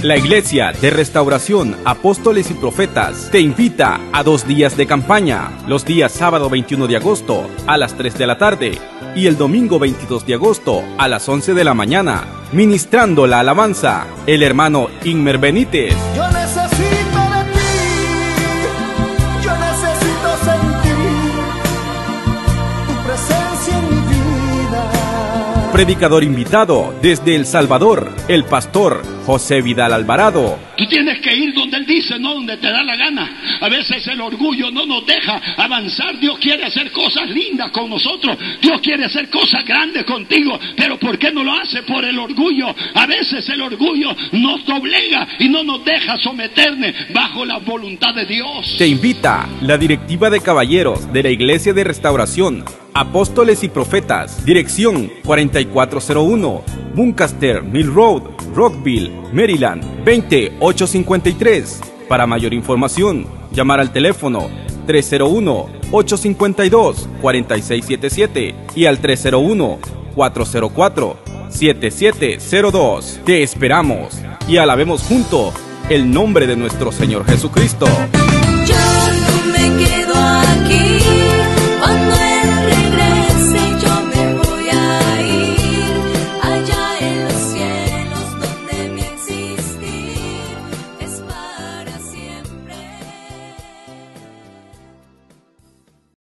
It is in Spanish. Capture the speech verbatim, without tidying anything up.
La Iglesia de Restauración Apóstoles y Profetas te invita a dos días de campaña, los días sábado veintiuno de agosto a las tres de la tarde y el domingo veintidós de agosto a las once de la mañana, ministrando la alabanza, el hermano Inmer Benítez. Yo necesito de ti, yo necesito sentir tu presencia en mi vida. Predicador invitado desde El Salvador, el pastor José Vidal Alvarado. Tú tienes que ir donde Él dice, no donde te da la gana. A veces el orgullo no nos deja avanzar. Dios quiere hacer cosas lindas con nosotros. Dios quiere hacer cosas grandes contigo. Pero ¿por qué no lo hace? Por el orgullo. A veces el orgullo nos doblega y no nos deja someternos bajo la voluntad de Dios. Te invita la directiva de caballeros de la Iglesia de Restauración Apóstoles y Profetas. Dirección cuarenta y cuatro cero uno Buncaster Mill Road, Rockville, Maryland veinte mil ochocientos cincuenta y tres. Para mayor información, llamar al teléfono tres cero uno, ocho cinco dos, cuatro seis siete siete y al tres cero uno, cuatro cero cuatro, siete siete cero dos. Te esperamos y alabemos juntos el nombre de nuestro Señor Jesucristo. Yo